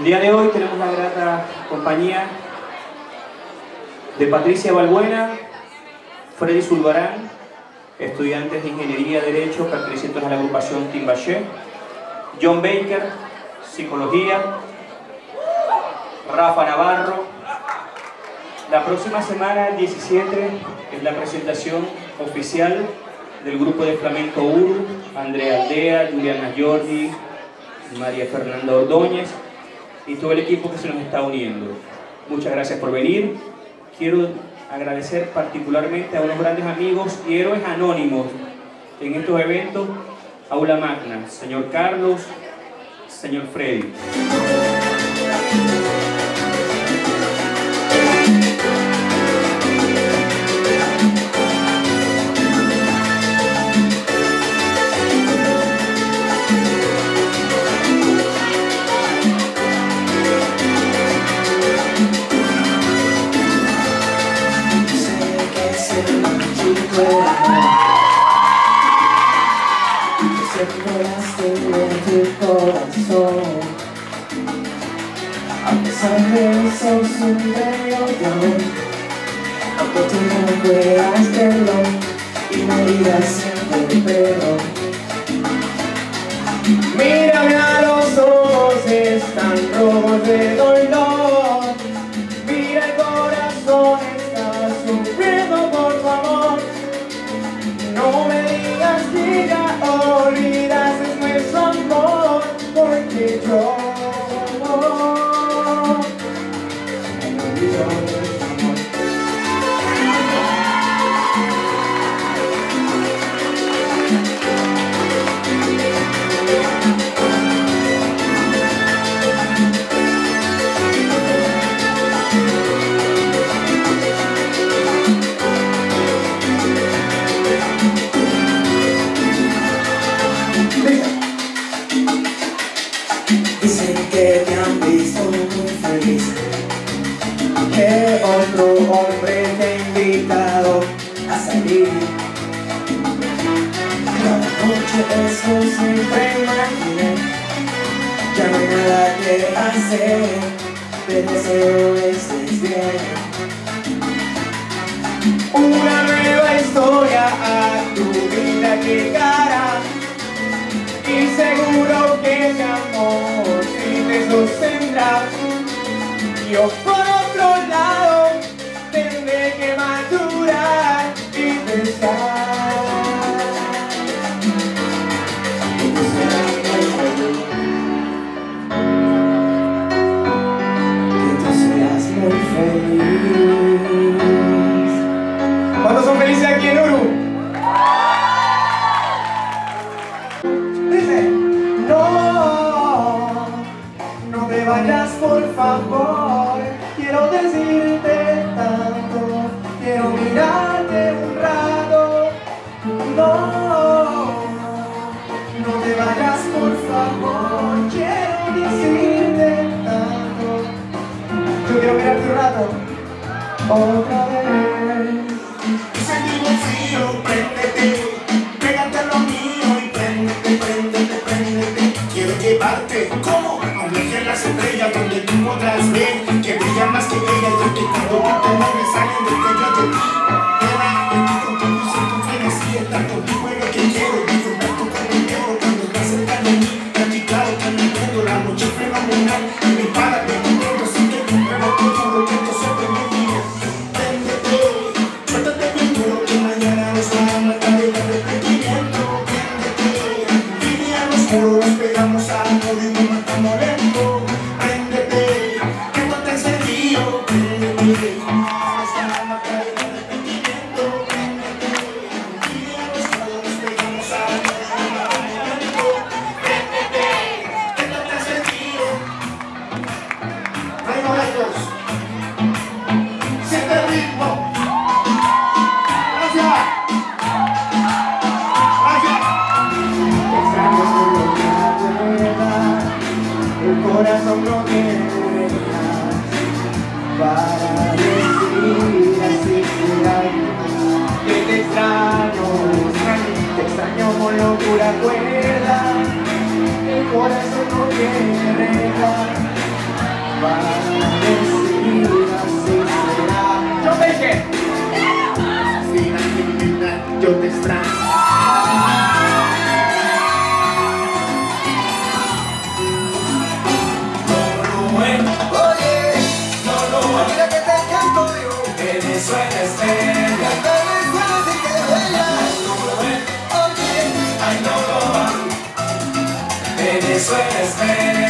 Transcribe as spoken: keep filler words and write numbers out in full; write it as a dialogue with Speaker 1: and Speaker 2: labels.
Speaker 1: El día de hoy tenemos la grata compañía de Patricia Balbuena, Freddy Zulbarán, estudiantes de Ingeniería de Derecho pertenecientes a la agrupación Timbaché, John Baker, Psicología, Rafa Navarro. La próxima semana, el diecisiete, es la presentación oficial del grupo de flamenco Uru, Andrea Aldea, Juliana Jordi, María Fernanda Ordóñez y todo el equipo que se nos está uniendo. Muchas gracias por venir. Quiero agradecer particularmente a unos grandes amigos y héroes anónimos en estos eventos, Aula Magna, señor Carlos, señor Freddy.
Speaker 2: A pesar de eso siempre yo te amé, aunque tú no puedas verlo y me digas siempre perdón. Mírame a los ojos, están rojos de dolor. Mira el corazón, está sufriendo por tu amor. No me digas que ya olvidaste nuestro amor, porque yo dicen que te han visto muy feliz, que otro hombre te ha invitado a salir. Cada noche eso siempre imaginé, ya no hay nada que hacer, te deseo estés bien. Una nueva historia a tu vida llegará, y seguro que ese amor sí te sostendrá. Yo por otro lado tendré que madurar y pensar que tú serás muy feliz, que tú serás muy feliz. ¿Cuántos son felices aquí en Uru? Dice, no, no te vayas por favor, quiero decirte tanto, quiero mirarte un rato. No, no te vayas por favor, quiero decirte tanto. Yo quiero mirarte un rato, otra vez.
Speaker 3: Ese bolsillo, préndete, pégate a lo mío y préndete, préndete, préndete. Quiero llevarte, ¿cómo? A un viaje a las estrellas donde tú podrás ver que brilla más que ella, y que cuando tú te mueves salen del cuello de ti. Ven, estoy contigo y siento frenesí, estar contigo es lo que quiero, disfrutar tu compañero cuando estás cerca de mí, practicado, caminando, la noche fenomenal, y mi para te entiendo, sin que tu prueba te juro que esto sobre mi vida. Préndete, suéltate bien duro que mañana nos va a matar el arrepentimiento. Préndete, vive a los muros, nos pegamos a amor y nos matamos lento. Préndete, que no te encendido. Préndete, nos van a matar el arrepentimiento. Préndete, vive a los muros, nos pegamos a amor y nos matamos lento. Préndete, que no te encendido. Traigo estos. Siente el ritmo. Gracias. Gracias.
Speaker 2: Extraño solo la verdad, el corazón no tiene reglas para decir así será. Que te extraño, te extraño con locura cuerda, el corazón no tiene reglas para decir así será. Yo te dije,
Speaker 3: yo te extraño.
Speaker 4: Oye, no, no, mira que te canto yo. Venezuela es bella. Venezuela sí que es bella. Oye, ay no lo va. Venezuela es bella.